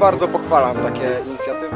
bardzo pochwalam takie inicjatywy.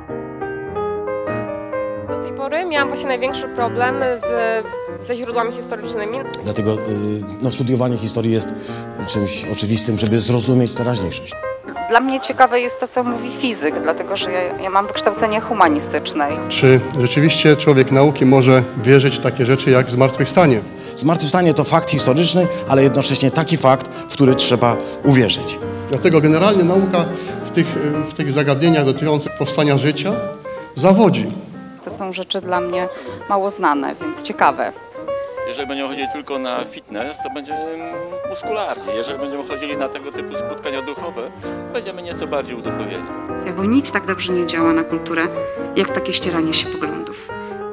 Do tej pory miałam właśnie największy problem ze źródłami historycznymi. Dlatego studiowanie historii jest czymś oczywistym, żeby zrozumieć teraźniejszość. Dla mnie ciekawe jest to, co mówi fizyk, dlatego że ja mam wykształcenie humanistyczne. Czy rzeczywiście człowiek nauki może wierzyć w takie rzeczy jak zmartwychwstanie? Zmartwychwstanie to fakt historyczny, ale jednocześnie taki fakt, w który trzeba uwierzyć. Dlatego generalnie nauka w tych zagadnieniach dotyczących powstania życia zawodzi. To są rzeczy dla mnie mało znane, więc ciekawe. Jeżeli będziemy chodzili tylko na fitness, to będzie muskularnie. Jeżeli będziemy chodzili na tego typu spotkania duchowe, będziemy nieco bardziej uduchowieni. Bo nic tak dobrze nie działa na kulturę, jak takie ścieranie się poglądów.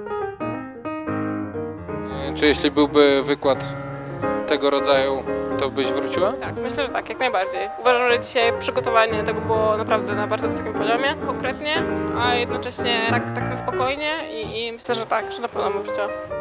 Czy jeśli byłby wykład tego rodzaju, to byś wróciła? Tak, myślę, że tak, jak najbardziej. Uważam, że dzisiaj przygotowanie tego było naprawdę na bardzo wysokim poziomie, konkretnie, a jednocześnie tak na spokojnie i myślę, że tak, że na pewno bym wróciła.